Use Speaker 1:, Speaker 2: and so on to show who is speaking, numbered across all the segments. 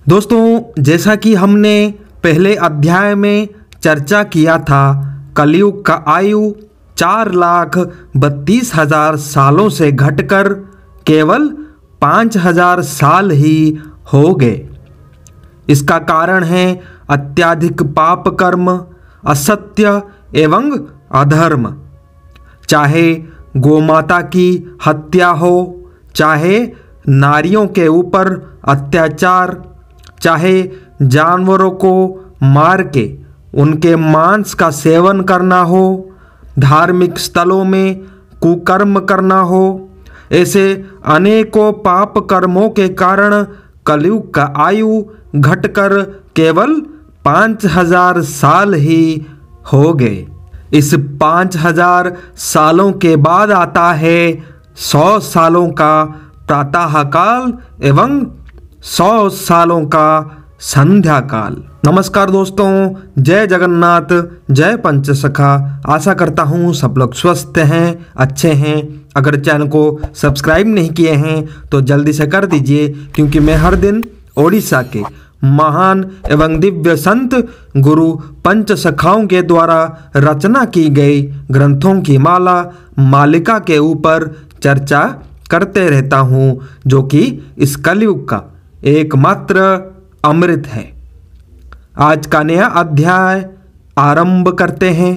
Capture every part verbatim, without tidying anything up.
Speaker 1: दोस्तों, जैसा कि हमने पहले अध्याय में चर्चा किया था, कलयुग का आयु चार लाख बत्तीस हजार सालों से घटकर केवल पाँच हजार साल ही हो गए। इसका कारण है अत्यधिक पाप कर्म, असत्य एवं अधर्म। चाहे गोमाता की हत्या हो, चाहे नारियों के ऊपर अत्याचार, चाहे जानवरों को मार के उनके मांस का सेवन करना हो, धार्मिक स्थलों में कुकर्म करना हो, ऐसे अनेकों पाप कर्मों के कारण कलयुग का आयु घटकर केवल पाँच हजार साल ही हो गए। इस पाँच हजार सालों के बाद आता है सौ सालों का प्रातः काल एवं सौ सालों का संध्या काल। नमस्कार दोस्तों, जय जगन्नाथ, जय पंचसखा। आशा करता हूँ सब लोग स्वस्थ हैं, अच्छे हैं। अगर चैनल को सब्सक्राइब नहीं किए हैं तो जल्दी से कर दीजिए, क्योंकि मैं हर दिन ओडिशा के महान एवं दिव्य संत गुरु पंचसखाओं के द्वारा रचना की गई ग्रंथों की माला मालिका के ऊपर चर्चा करते रहता हूँ, जो कि इस कलयुग का एकमात्र अमृत है। आज का नया अध्याय आरंभ करते हैं।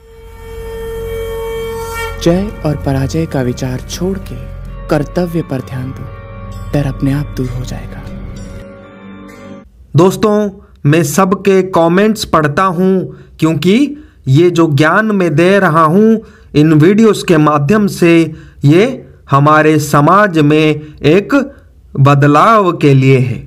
Speaker 2: जय और पराजय का विचार छोड़ के कर्तव्य पर ध्यान दो, डर अपने आप दूर हो जाएगा।
Speaker 1: दोस्तों, मैं सबके कमेंट्स पढ़ता हूँ, क्योंकि ये जो ज्ञान मैं दे रहा हूँ इन वीडियोस के माध्यम से ये हमारे समाज में एक बदलाव के लिए है।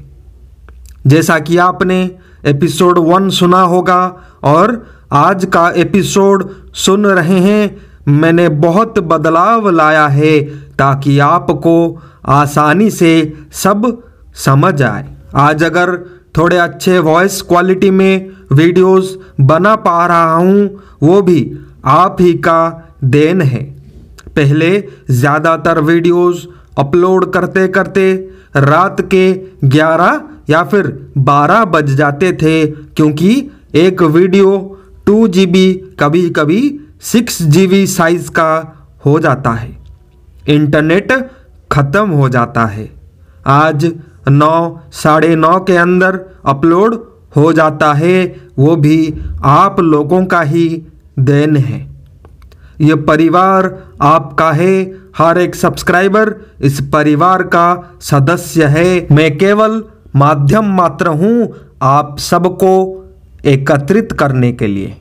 Speaker 1: जैसा कि आपने एपिसोड वन सुना होगा और आज का एपिसोड सुन रहे हैं, मैंने बहुत बदलाव लाया है ताकि आपको आसानी से सब समझ आए। आज अगर थोड़े अच्छे वॉइस क्वालिटी में वीडियोस बना पा रहा हूँ, वो भी आप ही का देन है। पहले ज़्यादातर वीडियोस अपलोड करते करते रात के ग्यारह या फिर बारह बज जाते थे, क्योंकि एक वीडियो टू जी बी कभी कभी सिक्स जी बी साइज का हो जाता है, इंटरनेट ख़त्म हो जाता है। आज नौ साढ़े नौ के अंदर अपलोड हो जाता है, वो भी आप लोगों का ही देन है। ये परिवार आपका है, हर एक सब्सक्राइबर इस परिवार का सदस्य है। मैं केवल माध्यम मात्र हूँ आप सबको एकत्रित करने के लिए।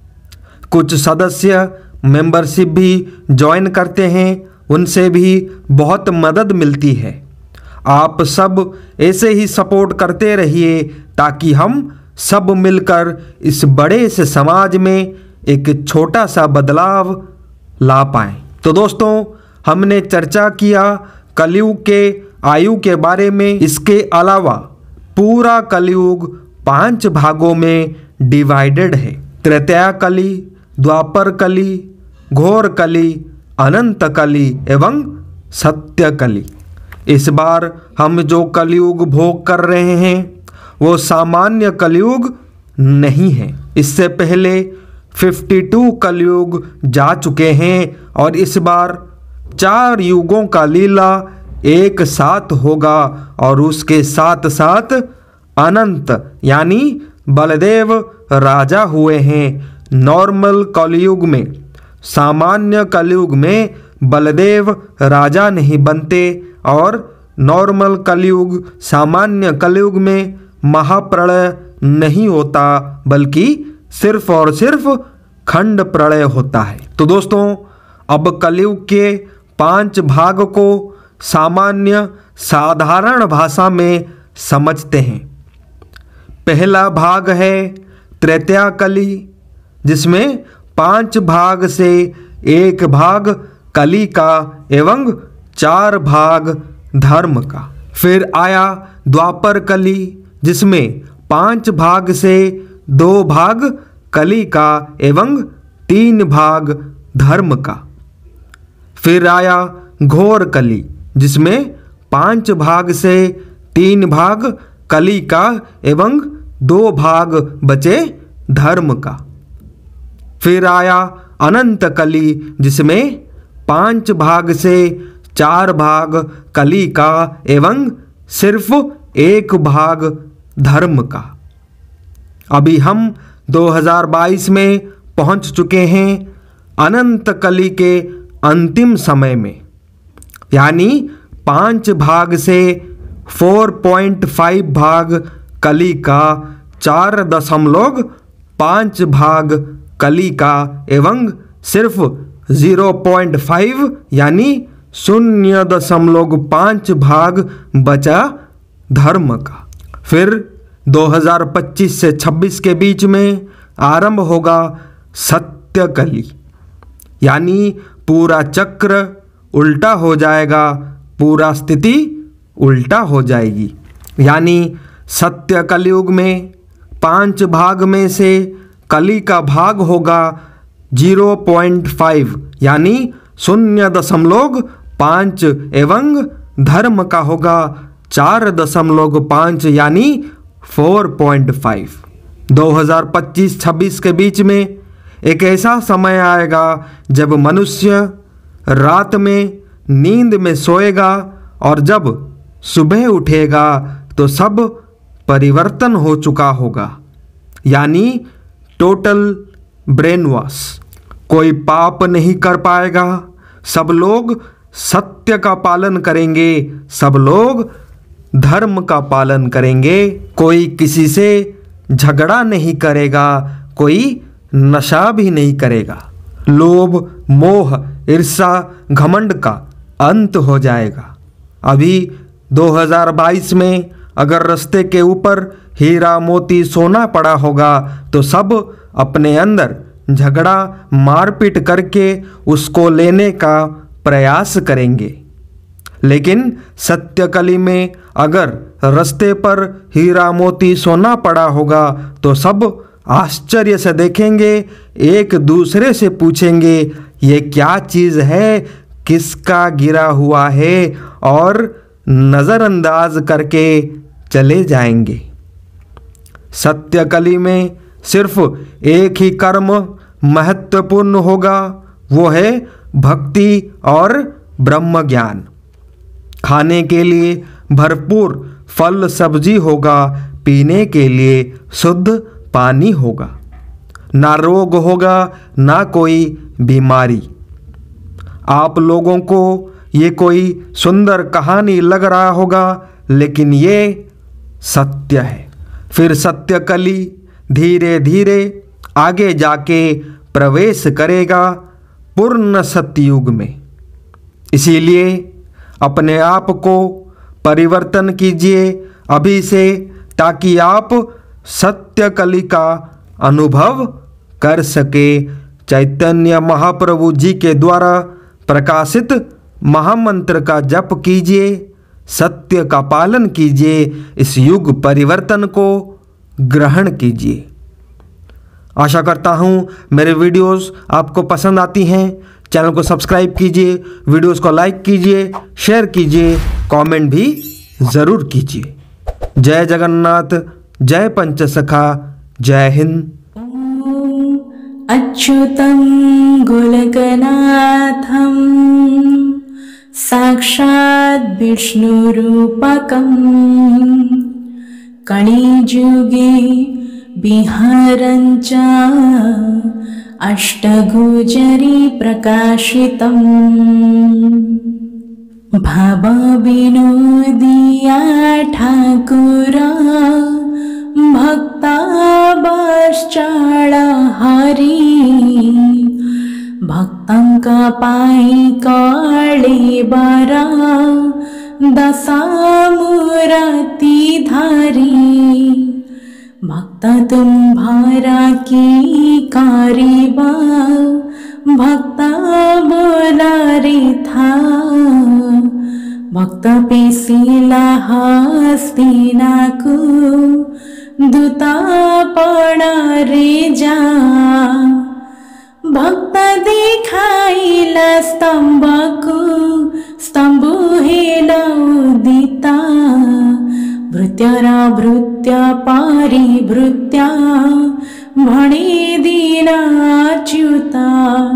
Speaker 1: कुछ सदस्य मेंबरशिप भी ज्वाइन करते हैं, उनसे भी बहुत मदद मिलती है। आप सब ऐसे ही सपोर्ट करते रहिए ताकि हम सब मिलकर इस बड़े से समाज में एक छोटा सा बदलाव ला पाएं। तो दोस्तों, हमने चर्चा किया कलयुग के आयु के बारे में। इसके अलावा पूरा कलयुग पांच भागों में डिवाइडेड है। त्रेता कली, द्वापर कली, घोर कली, अनंत कली एवं सत्य कली। इस बार हम जो कलयुग भोग कर रहे हैं वो सामान्य कलयुग नहीं है। इससे पहले बावन कलयुग जा चुके हैं और इस बार चार युगों का लीला एक साथ होगा और उसके साथ साथ अनंत यानी बलदेव राजा हुए हैं। नॉर्मल कलयुग में, सामान्य कलयुग में बलदेव राजा नहीं बनते और नॉर्मल कलयुग, सामान्य कलयुग में महाप्रलय नहीं होता, बल्कि सिर्फ और सिर्फ खंड प्रलय होता है। तो दोस्तों, अब कलयुग के पांच भाग को सामान्य साधारण भाषा में समझते हैं। पहला भाग है त्रेता कली, जिसमें पांच भाग से एक भाग कली का एवं चार भाग धर्म का। फिर आया द्वापर कली, जिसमें पांच भाग से दो भाग कली का एवं तीन भाग धर्म का। फिर आया घोर कली, जिसमें पांच भाग से तीन भाग कली का एवं दो भाग बचे धर्म का। फिर आया अनंत कली, जिसमें पांच भाग से चार भाग कली का एवं सिर्फ एक भाग धर्म का। अभी हम दो हज़ार बाईस में पहुंच चुके हैं अनंत कली के अंतिम समय में, यानी पांच भाग से चार पॉइंट पाँच भाग कली का, चार दशमलव पाँच भाग कली का एवं सिर्फ ज़ीरो पॉइंट पाँच यानी शून्य दशमलव पाँच भाग बचा धर्म का। फिर दो हज़ार पच्चीस से छब्बीस के बीच में आरंभ होगा सत्य कली, यानी पूरा चक्र उल्टा हो जाएगा, पूरा स्थिति उल्टा हो जाएगी। यानी सत्य कलयुग में पांच भाग में से कली का भाग होगा जीरो पॉइंट फाइव यानी शून्य दशमलव पाँच एवं धर्म का होगा चार दशमलव पाँच यानी फोर पॉइंट फाइव। दो हज़ार पच्चीस छब्बीस के बीच में एक ऐसा समय आएगा जब मनुष्य रात में नींद में सोएगा और जब सुबह उठेगा तो सब परिवर्तन हो चुका होगा, यानी टोटल ब्रेन वॉश। कोई पाप नहीं कर पाएगा, सब लोग सत्य का पालन करेंगे, सब लोग धर्म का पालन करेंगे। कोई किसी से झगड़ा नहीं करेगा, कोई नशा भी नहीं करेगा। लोभ, मोह, ईर्ष्या, घमंड का अंत हो जाएगा। अभी दो हज़ार बाईस में अगर रास्ते के ऊपर हीरा मोती सोना पड़ा होगा तो सब अपने अंदर झगड़ा मारपीट करके उसको लेने का प्रयास करेंगे। लेकिन सत्य कली में अगर रास्ते पर हीरा मोती सोना पड़ा होगा तो सब आश्चर्य से देखेंगे, एक दूसरे से पूछेंगे ये क्या चीज़ है, किसका गिरा हुआ है, और नज़रअंदाज करके चले जाएंगे। सत्य कली में सिर्फ एक ही कर्म महत्वपूर्ण होगा, वो है भक्ति और ब्रह्म ज्ञान। खाने के लिए भरपूर फल सब्जी होगा, पीने के लिए शुद्ध पानी होगा, ना रोग होगा ना कोई बीमारी। आप लोगों को ये कोई सुंदर कहानी लग रहा होगा, लेकिन ये सत्य है। फिर सत्य कली धीरे धीरे आगे जाके प्रवेश करेगा पूर्ण सत्ययुग में। इसीलिए अपने आप को परिवर्तन कीजिए अभी से, ताकि आप सत्य कली का अनुभव कर सके। चैतन्य महाप्रभु जी के द्वारा प्रकाशित महामंत्र का जप कीजिए, सत्य का पालन कीजिए, इस युग परिवर्तन को ग्रहण कीजिए। आशा करता हूँ मेरे वीडियोस आपको पसंद आती हैं। चैनल को सब्सक्राइब कीजिए, वीडियोस को लाइक कीजिए, शेयर कीजिए, कमेंट भी ज़रूर कीजिए। जय जगन्नाथ, जय पंचसखा, जय हिंद।
Speaker 3: अच्युतं गोलकनाथं साक्षात् विष्णुरूपकं कलिजुगे विहरन् च अष्टगोचरी प्रकाशितं भवविनोदिया ठाकुर भक्ता बश्चाळ हरि भक्तं का पाई काले बरा दशामूर्ति धारी भक्त तुम्हारा की कारिबा भक्त बोला रे था भक्त पेसिला हस्तिना को दूता पड़ा रे जा भक्त दिखाइला स्तंभ को स्तंभ हेला उदिता भृत्यारा भृत्या पारिभृत्या भणे दीनाच्युता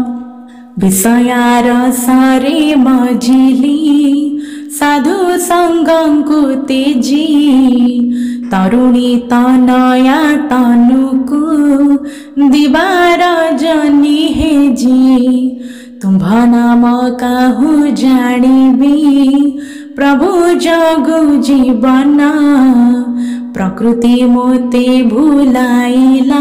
Speaker 3: विषयार सारे मजिली साधु संगंकु तेजी तरुणी तनया तनुकु दिवार जनी हेजी तुम्भ नाम काहु जानिबी प्रभु जगु जीवन प्रकृति मोते भुलाइला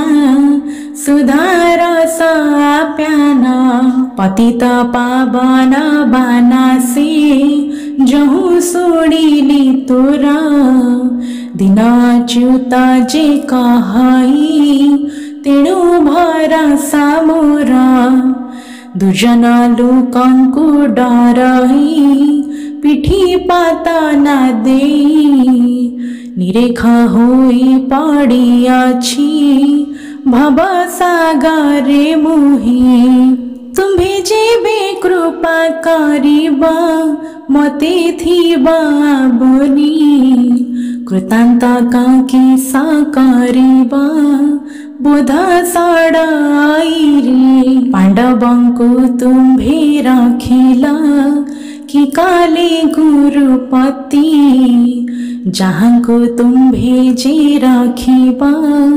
Speaker 3: सुधार साप्यान पतित पावन बानासी जहु सुनिली तोर दीनाच्युत जे कहई तेणु भरसा मोर दुर्जन लोकंकु डरई पिठी पाता ना देई निरेखा होई पड़ियाछि भव सागरे मुही तुम्भे जेबे कृपा करिबा मते थिबा बोनी कृतांत काकी सा करिबा बोध सड़ाई रे पांडवंकु तुम्भे रखिला कि काले गुरुपति जहाँ को तुम्भे जे रखिबा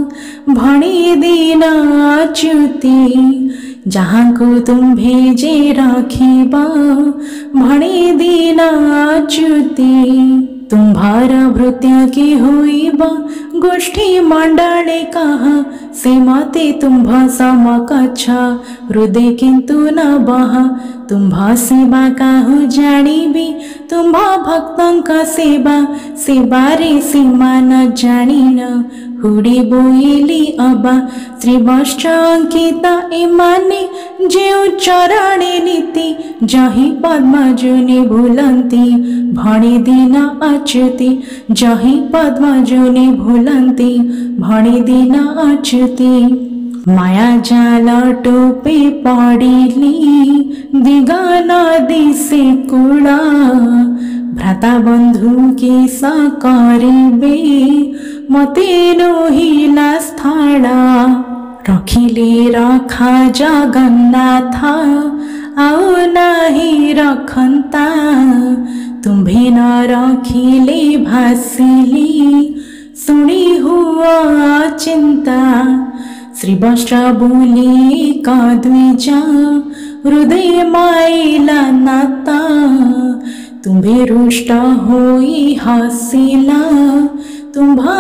Speaker 3: भणे दीनाच्युति जहाँ को तुम्भे जे रखिबा भणे दीनाच्युति तुम्हार भृत्य के होइबा गोष्ठी मंडले कहा से मते तुम्भ समकक्ष हृदय किंतु न बह तुम्भ सेवा काहु जानिबी तुम्भ भक्तंक सेवा सेवारे सीमा न जानिन हुडी बोइली अबा श्री वश्च अंकित एमाने जेउ चरणे नीति जही पद्मजुनि भूलंती भणे दीनाच्युति जही पद्मजुनि भूलंती भणे दीनाच्युति माया जाल टोपे पड़िली दिगन दिशे कूड़ा भ्राता बंधु के स करिबे मते नोहिला स्थाड़ा रखिले रखा जगन्नाथ आउ नाही रखंता तुम्भे न रखिले भासिली सुनी हुआ चिंता श्री वस्त्र बोली कद्विजा हृदय माइला नाता तुम्भे रुष्ट होई हसिला तुम्भा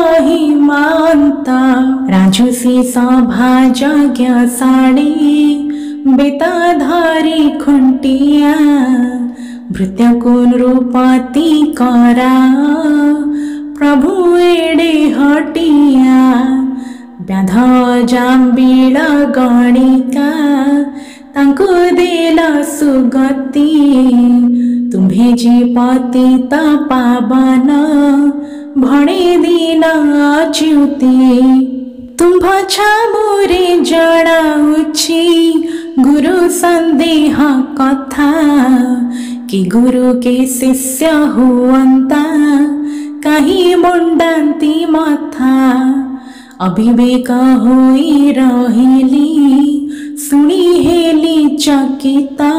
Speaker 3: महिमांता राजसी सभा यज्ञ साड़ी बेताधारी खुंटिया भृत्य कुन रूपति करा प्रभु एडे हटिया व्याध जाम्बिल गणिका तांको देला सुगति तुम्भे जे पतित पावन भणे दीनाच्युति तुम्भ छामुरे जणाउछि गुरु संदेह कथा कि गुरु के शिष्य हुअंता कहीं मुंडांती मथा अभिवेक होई रहिली सुनी हेली चकिता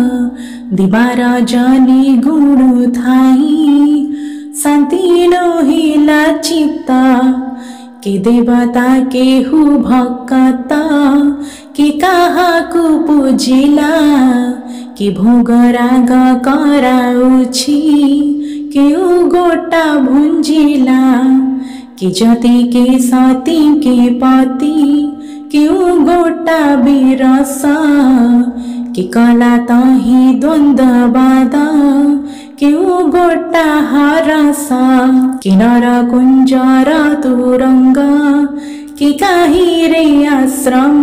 Speaker 3: दिबार जनी गुरु थाई शांति नहिला चित्ता के देवता के हु भक्ता कि काहाकु पूजिला कि भोग राग कराउछि केउ गोटा भुंजिला कि जति के सती के पति केउ गोटा बिरसा कि कला तही द्वंद्ववाद केउ गोटा हरसा कि नर कुंजर तुरंग कि काही रे आश्रम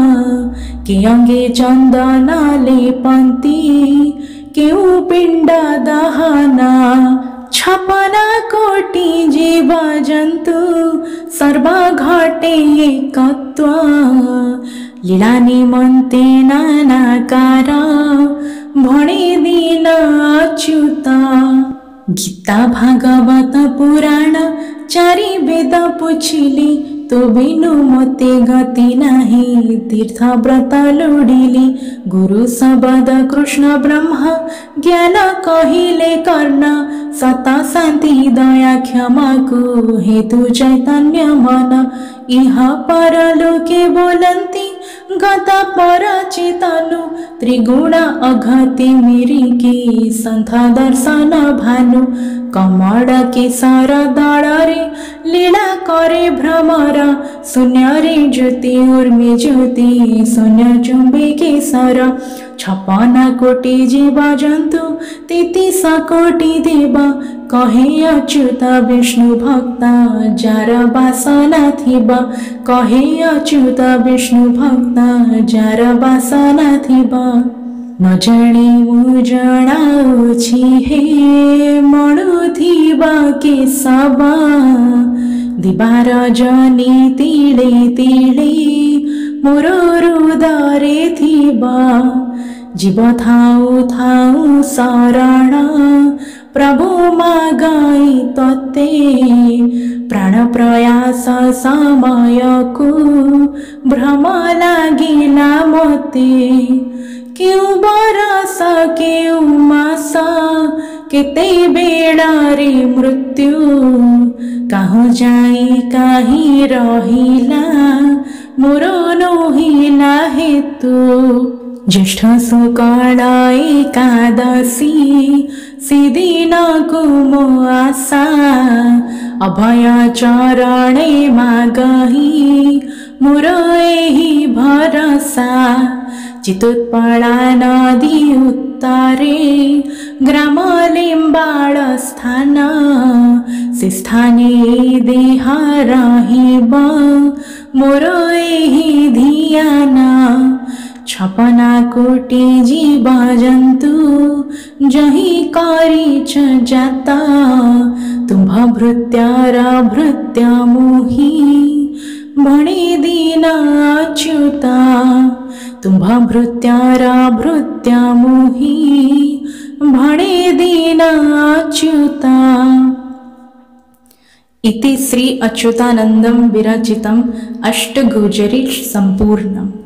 Speaker 3: कि अंगे चंदन लेपंती केउ पिंड दहना छपना कोटि जीव जंतु सर्व घटे एकत्व लीला निमंते नानाकार भणे दीनाच्युत गीता भागवत पुराण चारि वेद पुछिली तो बिनु मते गति नाही। तीर्थ व्रत लोडिली गुरु शब्द कृष्ण ब्रह्म ज्ञान कहिले कर्ण। सत शांति दया क्षमा को हेतु चैतन्य मन। इह परलोके बोलंती गत पर चेतनु। त्रिगुण अघति मिरिकी संथ दर्शन भानु। कमल केसर दଳରେ लीला करे भ्रमर। शून्य रे ज्योति उर्मी ज्योति शून्य चुंबे केसर। छपन कोटि जीव जंतु तेतीस कोटि देव। कहे अच्युत विष्णु भक्त जार वासना थिब। कहे अच्युत विष्णु भक्त जार वासना थिब। न जाने मु जणाउछि हे मणुथिबा के सबा। दिबार जनी तीले तीले मोर हृदय थिबा। जीव थाउ थाउ शरण प्रभु मागाई तते। प्राण प्रयास समय को भ्रम लागिला मते। क्यों बरस क्यों मास केते बेड़ा रे मृत्यु। काहु जाई काहि रहिला मोर नोहिला हेतु। ज्येष्ठ शुक्ल एकादशी सिदिन को मो आशा। अभय चरणे मागही मोर एही भरसा। चितोत्पला नदी उत्तरे ग्राम लिम्बाड़ स्थान। से स्थाने देह रहिब मोर एही धियान। छपना कोटि जीव जंतु जही करिछ जात। तुम्भ भृत्यार भृत्य मोहि भणे दीन अच्युत। तुम्भ भृत्यार भृत्य मोहि भणे दीन अच्युत। इति श्री अच्युतानंदं विरचितम् अष्टगोचरी संपूर्णम्।